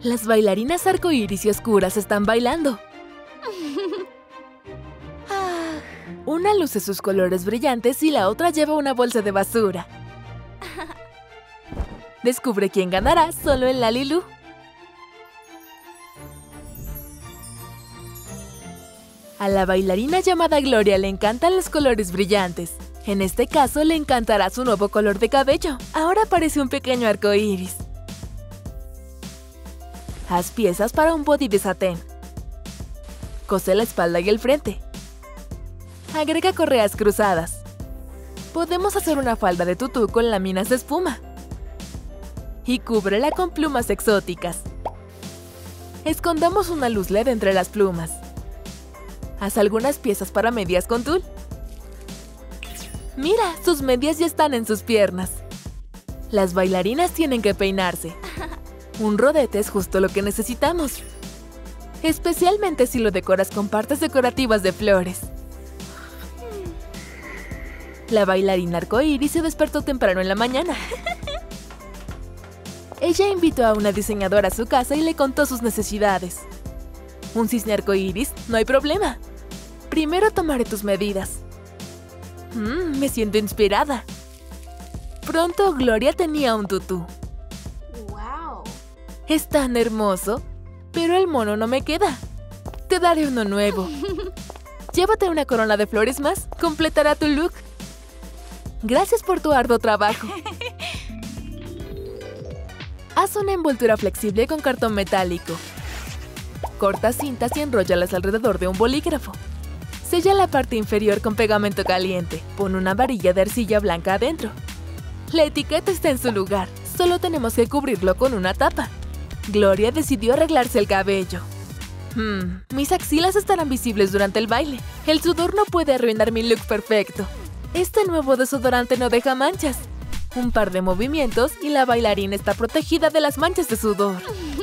Las bailarinas arcoíris y oscuras están bailando. Una luce sus colores brillantes y la otra lleva una bolsa de basura. Descubre quién ganará solo en Lalilú. A la bailarina llamada Gloria le encantan los colores brillantes. En este caso, le encantará su nuevo color de cabello. Ahora parece un pequeño arco iris. Haz piezas para un body de satén. Cose la espalda y el frente. Agrega correas cruzadas. Podemos hacer una falda de tutú con láminas de espuma. Y cúbrela con plumas exóticas. Escondamos una luz LED entre las plumas. Haz algunas piezas para medias con tul. Mira, sus medias ya están en sus piernas. Las bailarinas tienen que peinarse. Un rodete es justo lo que necesitamos. Especialmente si lo decoras con partes decorativas de flores. La bailarina arcoíris se despertó temprano en la mañana. Ella invitó a una diseñadora a su casa y le contó sus necesidades. ¿Un cisne arcoíris? No hay problema. Primero tomaré tus medidas. Me siento inspirada. Pronto Gloria tenía un tutú. ¡Wow! Es tan hermoso, pero el mono no me queda. Te daré uno nuevo. Llévate una corona de flores más, completará tu look. Gracias por tu arduo trabajo. Haz una envoltura flexible con cartón metálico. Corta cintas y enróllalas alrededor de un bolígrafo. Sella la parte inferior con pegamento caliente. Pon una varilla de arcilla blanca adentro. La etiqueta está en su lugar. Solo tenemos que cubrirlo con una tapa. Gloria decidió arreglarse el cabello. Mis axilas estarán visibles durante el baile. El sudor no puede arruinar mi look perfecto. Este nuevo desodorante no deja manchas. Un par de movimientos y la bailarina está protegida de las manchas de sudor.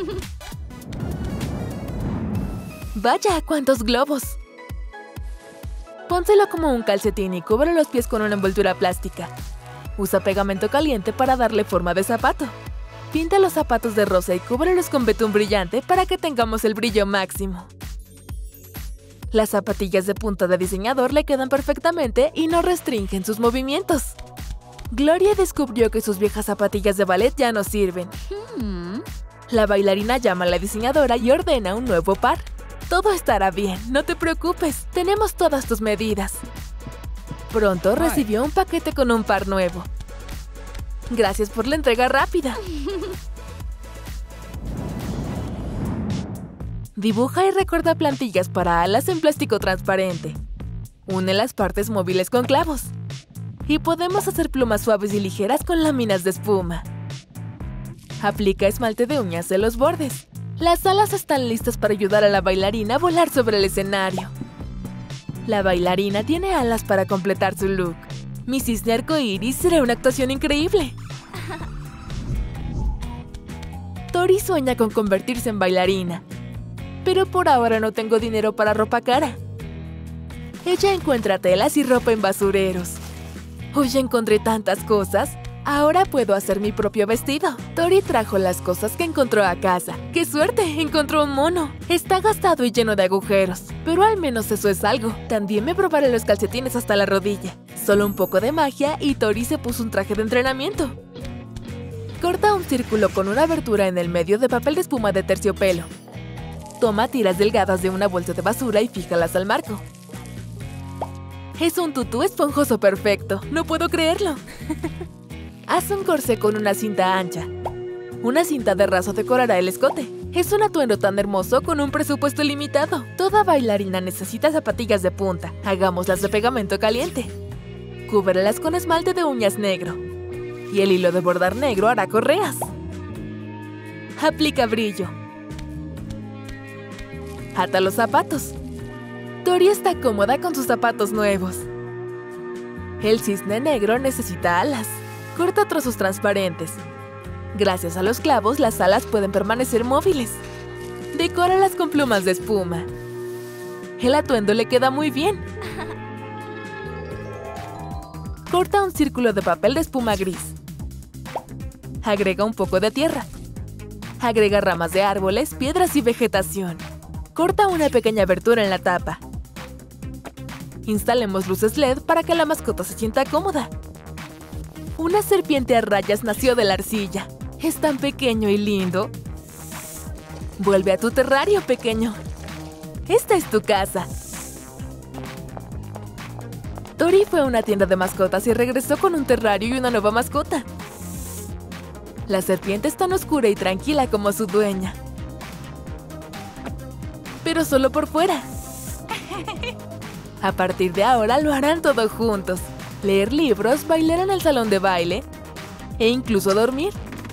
¡Vaya, cuántos globos! Pónselo como un calcetín y cubre los pies con una envoltura plástica. Usa pegamento caliente para darle forma de zapato. Pinta los zapatos de rosa y cúbrelos con betún brillante para que tengamos el brillo máximo. Las zapatillas de punta de diseñador le quedan perfectamente y no restringen sus movimientos. Gloria descubrió que sus viejas zapatillas de ballet ya no sirven. La bailarina llama a la diseñadora y ordena un nuevo par. Todo estará bien, no te preocupes, tenemos todas tus medidas. Pronto recibió un paquete con un par nuevo. Gracias por la entrega rápida. Dibuja y recorta plantillas para alas en plástico transparente. Une las partes móviles con clavos. Y podemos hacer plumas suaves y ligeras con láminas de espuma. Aplica esmalte de uñas en los bordes. Las alas están listas para ayudar a la bailarina a volar sobre el escenario. La bailarina tiene alas para completar su look. Mi cisne arcoíris será una actuación increíble. Tori sueña con convertirse en bailarina. Pero por ahora no tengo dinero para ropa cara. Ella encuentra telas y ropa en basureros. Hoy encontré tantas cosas. Ahora puedo hacer mi propio vestido. Tori trajo las cosas que encontró a casa. ¡Qué suerte! Encontró un mono. Está gastado y lleno de agujeros. Pero al menos eso es algo. También me probaré los calcetines hasta la rodilla. Solo un poco de magia y Tori se puso un traje de entrenamiento. Corta un círculo con una abertura en el medio de papel de espuma de terciopelo. Toma tiras delgadas de una bolsa de basura y fíjalas al marco. Es un tutú esponjoso perfecto. ¡No puedo creerlo! Haz un corsé con una cinta ancha. Una cinta de raso decorará el escote. Es un atuendo tan hermoso con un presupuesto limitado. Toda bailarina necesita zapatillas de punta. Hagámoslas de pegamento caliente. Cúbrelas con esmalte de uñas negro. Y el hilo de bordar negro hará correas. Aplica brillo. Ata los zapatos. Tori está cómoda con sus zapatos nuevos. El cisne negro necesita alas. Corta trozos transparentes. Gracias a los clavos, las alas pueden permanecer móviles. Decóralas con plumas de espuma. El atuendo le queda muy bien. Corta un círculo de papel de espuma gris. Agrega un poco de tierra. Agrega ramas de árboles, piedras y vegetación. Corta una pequeña abertura en la tapa. Instalemos luces LED para que la mascota se sienta cómoda. Una serpiente a rayas nació de la arcilla. Es tan pequeño y lindo. Vuelve a tu terrario, pequeño. Esta es tu casa. Tori fue a una tienda de mascotas y regresó con un terrario y una nueva mascota. La serpiente es tan oscura y tranquila como su dueña. Pero solo por fuera. A partir de ahora lo harán todo juntos. Leer libros, bailar en el salón de baile e incluso dormir.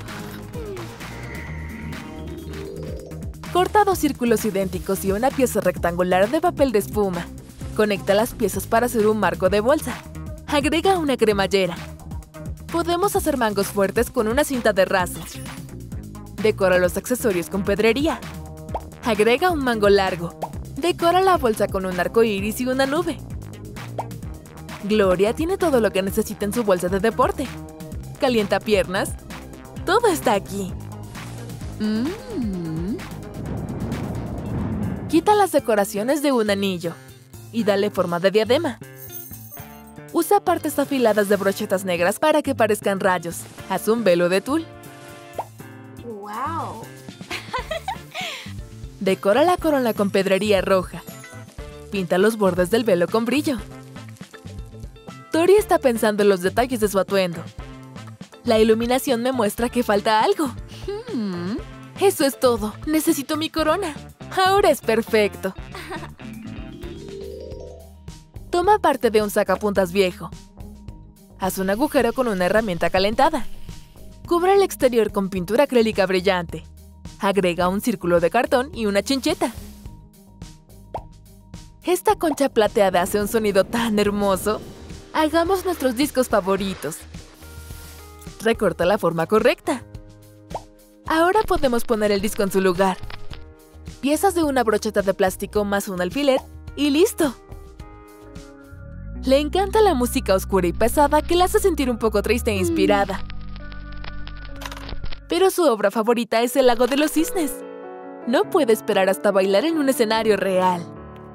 Corta 2 círculos idénticos y una pieza rectangular de papel de espuma. Conecta las piezas para hacer un marco de bolsa. Agrega una cremallera. Podemos hacer mangos fuertes con una cinta de raso. Decora los accesorios con pedrería. Agrega un mango largo. Decora la bolsa con un arco iris y una nube. Gloria tiene todo lo que necesita en su bolsa de deporte. Calienta piernas. Todo está aquí. Quita las decoraciones de un anillo y dale forma de diadema. Usa partes afiladas de brochetas negras para que parezcan rayos. Haz un velo de tul. Wow. Decora la corona con pedrería roja. Pinta los bordes del velo con brillo. Tori está pensando en los detalles de su atuendo. La iluminación me muestra que falta algo. Eso es todo. Necesito mi corona. Ahora es perfecto. Toma parte de un sacapuntas viejo. Haz un agujero con una herramienta calentada. Cubre el exterior con pintura acrílica brillante. Agrega un círculo de cartón y una chincheta. Esta concha plateada hace un sonido tan hermoso. Hagamos nuestros discos favoritos. Recorta la forma correcta. Ahora podemos poner el disco en su lugar. Piezas de una brocheta de plástico más un alfiler y ¡listo! Le encanta la música oscura y pesada que la hace sentir un poco triste e inspirada. Pero su obra favorita es El lago de los cisnes. No puede esperar hasta bailar en un escenario real.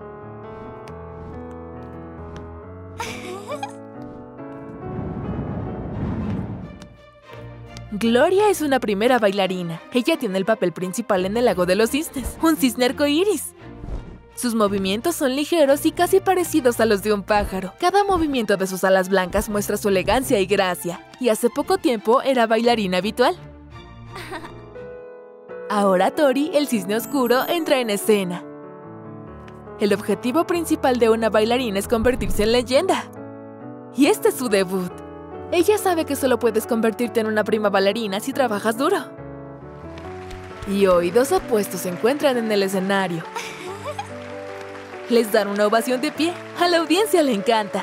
Gloria es una primera bailarina. Ella tiene el papel principal en El lago de los cisnes, un cisne arcoíris. Sus movimientos son ligeros y casi parecidos a los de un pájaro. Cada movimiento de sus alas blancas muestra su elegancia y gracia, y hace poco tiempo era bailarina habitual. Ahora Tori, el cisne oscuro, entra en escena. El objetivo principal de una bailarina es convertirse en leyenda. Y este es su debut. Ella sabe que solo puedes convertirte en una prima bailarina si trabajas duro. Y hoy 2 opuestos se encuentran en el escenario. Les dan una ovación de pie. A la audiencia le encanta.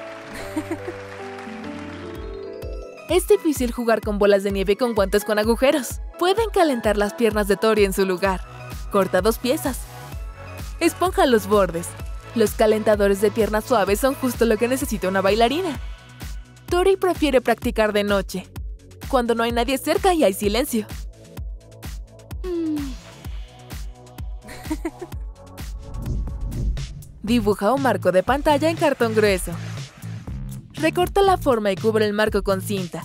Es difícil jugar con bolas de nieve con guantes con agujeros. Pueden calentar las piernas de Tori en su lugar. Corta 2 piezas. Esponja los bordes. Los calentadores de piernas suaves son justo lo que necesita una bailarina. Tori prefiere practicar de noche, cuando no hay nadie cerca y hay silencio. Dibuja un marco de pantalla en cartón grueso. Recorta la forma y cubre el marco con cinta.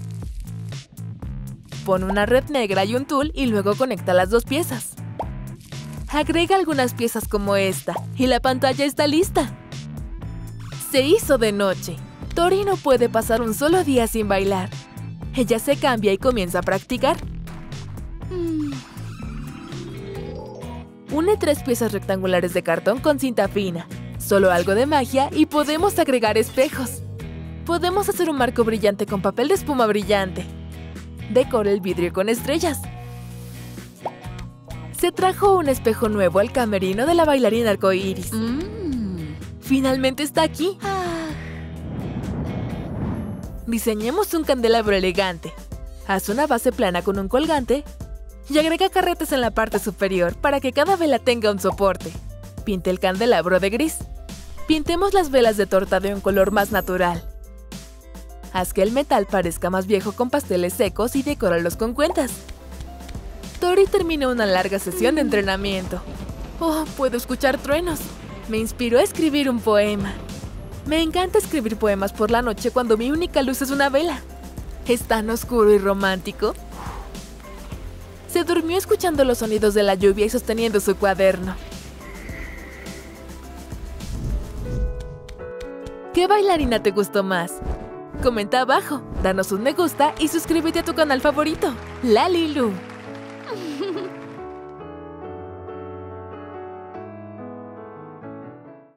Pon una red negra y un tul y luego conecta las 2 piezas. Agrega algunas piezas como esta y la pantalla está lista. Se hizo de noche. Tori no puede pasar un solo día sin bailar. Ella se cambia y comienza a practicar. Une 3 piezas rectangulares de cartón con cinta fina. Solo algo de magia y podemos agregar espejos. Podemos hacer un marco brillante con papel de espuma brillante. Decora el vidrio con estrellas. Se trajo un espejo nuevo al camerino de la bailarina arcoíris. Finalmente está aquí. Diseñemos un candelabro elegante. Haz una base plana con un colgante y agrega carretes en la parte superior para que cada vela tenga un soporte. Pinte el candelabro de gris. Pintemos las velas de torta de un color más natural. Haz que el metal parezca más viejo con pasteles secos y decóralos con cuentas. Tori terminó una larga sesión de entrenamiento. Oh, puedo escuchar truenos. Me inspiró a escribir un poema. Me encanta escribir poemas por la noche cuando mi única luz es una vela. Es tan oscuro y romántico. Se durmió escuchando los sonidos de la lluvia y sosteniendo su cuaderno. ¿Qué bailarina te gustó más? Comenta abajo, danos un me gusta y suscríbete a tu canal favorito, Lalilu.